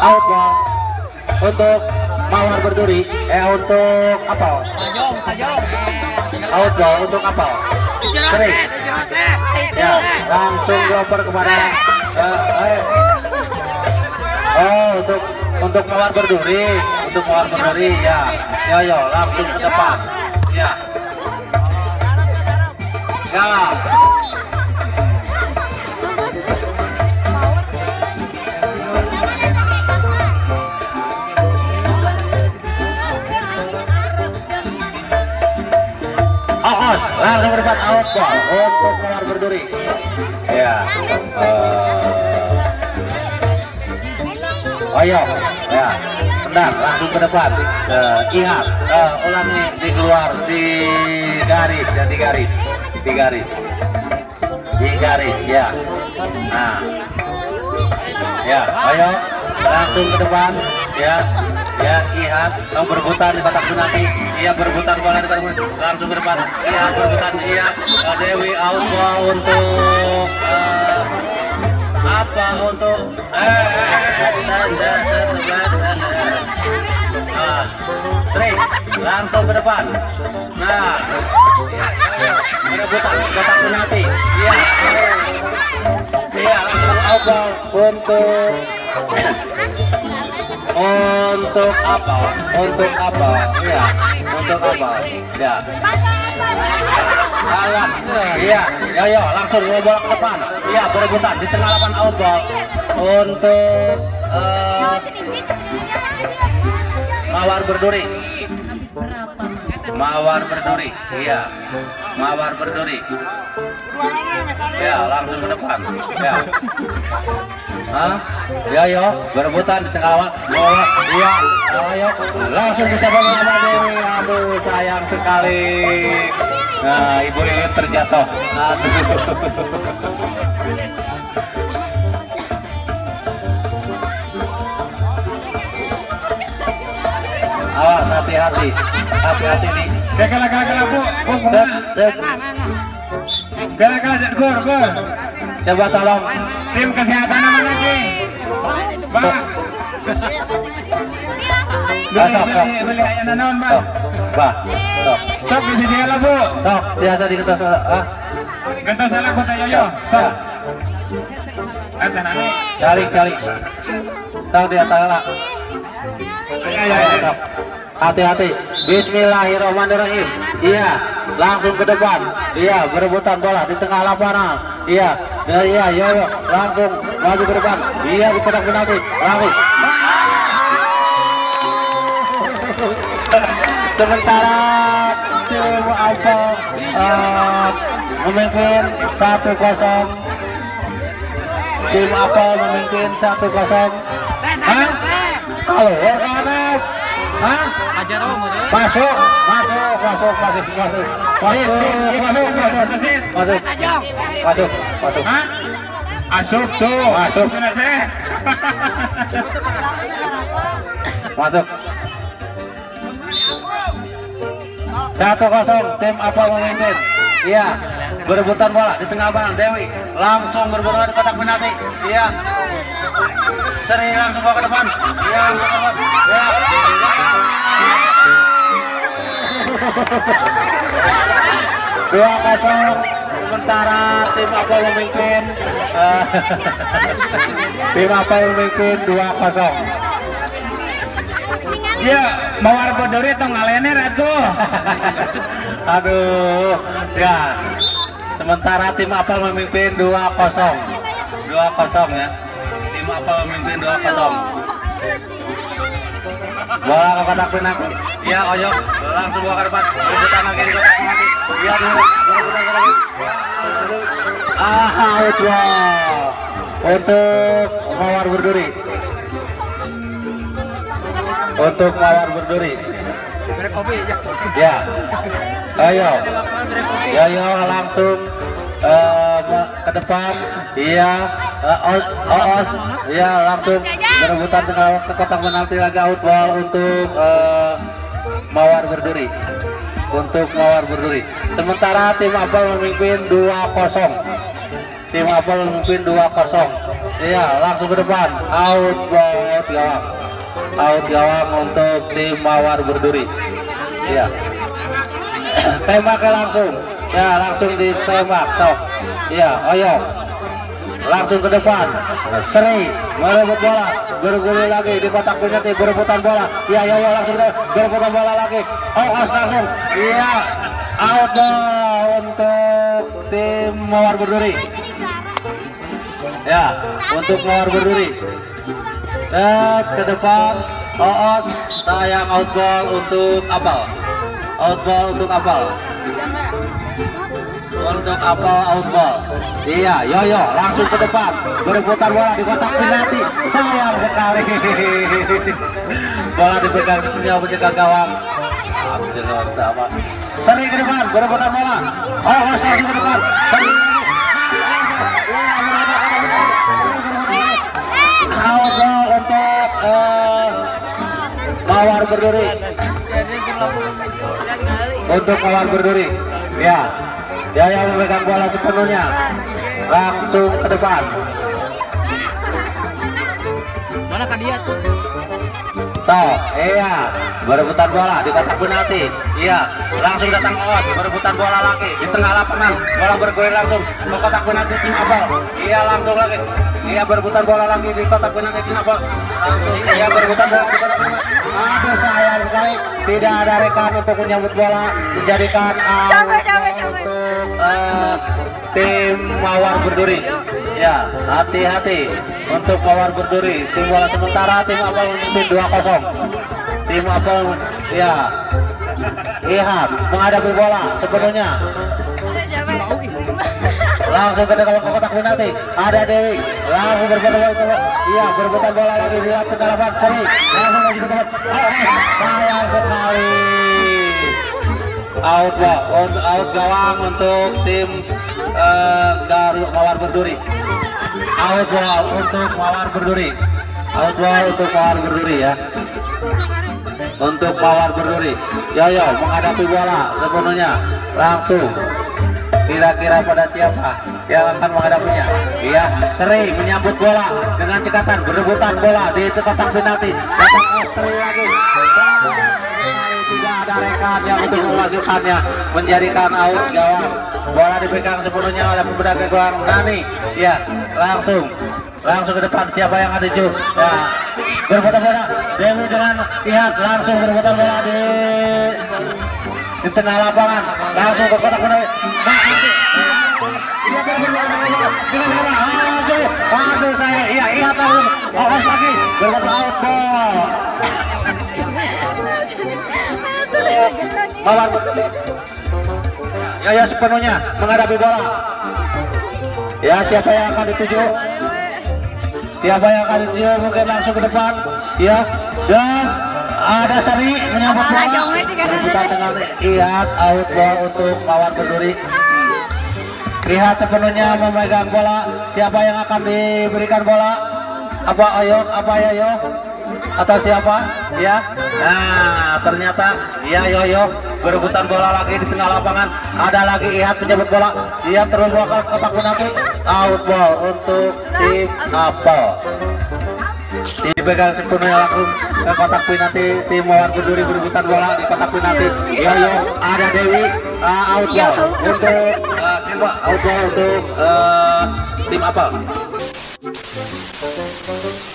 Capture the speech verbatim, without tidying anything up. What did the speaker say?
out ball untuk Mawar Berduri. Eh untuk apa? Tajong, tajong. Out ball untuk apa? Sering. Ya, langsung dioper kepada uh, eh. Oh, untuk untuk Mawar Berduri, untuk Mawar Berduri ya. Ya, yo, langsung ke depan. Ya. Ya. Out, langsung berdepan out ball untuk Mawar Berduri. Ya. Uh, ayo, ya. Bentar, langsung ke depan. Uh, ingat, uh, ulangi di keluar di garis dan di garis, di garis, di garis, ya. Nah, ya, ayo, langsung ke depan, ya. Ya, lihat, oh, berebutan di kotak penalti. Iya, berebutan bola di kotak penalti. Langsung ke depan. Iya, berebutan. Iya, uh, Dewi out ball untuk uh, apa untuk eh nah, trik langsung ke depan. Nah, iya, berebutan kotak penalti. Iya, iya, langsung out ball untuk untuk apa? Untuk apa? Ya, untuk apa? Ya. Alah, iya, ya, ya, langsung bola ke depan. Iya, berebutan di tengah lapangan out ball untuk uh, Mawar Berduri. Mawar Berduri, iya, Mawar Berduri. Ya, langsung ke depan. Ya. Hah? Ya, yo, berebutan di tengah lawan. Bola, iya, ayo, langsung bisa bola Dewi. Aduh, sayang sekali. Nah, Ibu Lilin terjatuh. Aduh. Awas, hati-hati, hati-hati nih. Kala kala kala bu, bu, kala kala gor gor. Coba tolong Tim kesehatan mana lagi? Bang. Beli beli beli ayam naon bang? Bah, sok, Sok di sisi lah bu. sok, biasa di kertas ah. Gentos salah kota yoyo. Sok. Ada nani. Cari, cari. Tahu dia tahu lah. Ya ya ya. Hati-hati. Bismillahirrahmanirrahim. Iya, langsung ke depan. Iya, berebutan bola di tengah lapangan. Iya, ya, iya, iya, iya. Langsung maju ke depan. Iya, di kotak penalti. Langsung. Sementara tim Alfa uh, memimpin satu kosong. Tim Alfa memimpin satu kosong. Hah? Halo, Organet. Hah? Ajar om, Masuk, masuk, masuk, masuk, masuk, masuk, masuk, masuk, masuk, masuk, masuk. Hah? Asup tuh, Masuk. Masuk. Satu kosong, tim apa memimpin? Iya, berebutan bola di tengah lapangan. Dewi langsung berebutan di kotak penalti. Iya, sering langsung bawa ke depan. Iya, langsung ke depan. Iya. Dua kosong. Sementara tim apa memimpin? Uh, tim apa memimpin dua kosong. Iya, Mawar Berduri atau ngalener atuh. Aduh, ya. Sementara tim Apel memimpin dua kosong. dua kosong ya. Tim Apel memimpin dua kosong. Bola ke kotak penalti. Iya, Oyo. Langsung bawa ke depan. Berebutan lagi di kotak penalti. Iya, dulu. Berebutan lagi. Ah, out ball. Untuk Mawar Berduri. Untuk Mawar Berduri. Ya, ayo, ya, ayo langsung uh, ke depan, iya, uh, os, os, iya langsung berebutan dengan ke kotak penalti lagi out ball untuk uh, Mawar Berduri, untuk Mawar Berduri. Sementara tim Apel memimpin dua kosong, tim Apel memimpin dua kosong, iya langsung ke depan out ball out gawang. Out gawang untuk tim Mawar Berduri. Iya. Tembaknya langsung. Ya, langsung ditembak. Sok. Iya, ayo. Langsung ke depan. Seri merebut bola, bergulir lagi di kotak penalti, berebutan bola. Iya, ya, ya, langsung berebutan bola lagi. Oh, as langsung. Iya, out ball untuk tim Mawar Berduri. Ya, untuk Mawar Berduri. Dan ke depan, Oot, sayang out ball untuk Apal. Out ball untuk Apal. Untuk Apal out ball. Iya, Yoyo langsung ke depan, berebutan bola di kotak penalti. Sayang sekali. Bola dipegang punya penjaga gawang. Seri ke depan, berebutan bola. Oh, langsung ke depan. Seri out ball untuk uh, Mawar Berduri. Untuk Mawar Berduri. Ya. Dia yang memegang bola sepenuhnya, langsung ke depan. Mana kan dia tuh? So, iya, berebutan bola di kotak penalti. Iya, langsung datang Oot, berebutan bola lagi di tengah lapangan. Bola bergulir langsung ke kotak penalti tim Apal. Iya, langsung lagi. Iya, berebutan bola lagi di kotak penalti tim Apal. Langsung, iya, berebutan bola di kotak penalti. Aduh, sayang sekali tidak ada rekan untuk menyambut bola, menjadikan out untuk uh, tim Mawar Berduri. Ya, hati-hati untuk Mawar Berduri. Tim bola sementara tim Apal memimpin dua kosong. Tim Apal, ya, lihat menghadapi bola sepenuhnya. Langsung ke dalam kotak penalti. Ada Dewi. Langsung berbutan bola itu. Iya, berbutan bola lagi di tengah lapangan. Seri. Langsung lagi ke depan. Sayang sekali. Out ball, out gawang untuk tim uh, Garut Mawar Berduri. Out ball untuk Mawar Berduri. Out ball untuk Mawar Berduri ya. Untuk Mawar Berduri. Yoyo menghadapi bola sepenuhnya. Langsung. Kira-kira pada siapa yang akan menghadapinya? Iya, Seri menyambut bola dengan cekatan, berebutan bola di kotak penalti. Datang Seri lagi. Tidak ada rekan yang untuk memajukannya, menjadikan out gawang. Bola dipegang sepenuhnya oleh pemuda gawang Nani. Ya, langsung, langsung ke depan. Siapa yang ada ju? Ya, berebutan bola. Dewi dengan lihat langsung berebutan bola di di tengah lapangan, langsung ke kotak penalti. Aduh saya, iya iya tahu. Awas lagi, berbuat out ball. Mawar ya ya sepenuhnya menghadapi bola. Ya, siapa yang akan dituju? Siapa yang akan dituju? Mungkin langsung ke depan. Ya, dan ada Seri menyambut bola. Kita dengan lihat out ball untuk Mawar Berduri. Lihat sepenuhnya memegang bola. Siapa yang akan diberikan bola? Apa Ayo? Apa Yoyo? Atau siapa? Ya. Nah, ternyata ya Yoyo berebutan bola lagi di tengah lapangan. Ada lagi Ihat menjemput bola. Dia terus bola ke kotak penalti. Out ball untuk tim Apel. Dipegang sepenuhnya langsung ke kotak penalti tim Mawar Berduri, berebutan bola di kotak penalti. Yoyo, ada Dewi, uh, out ball untuk uh, tim out ball untuk uh, tim Apel.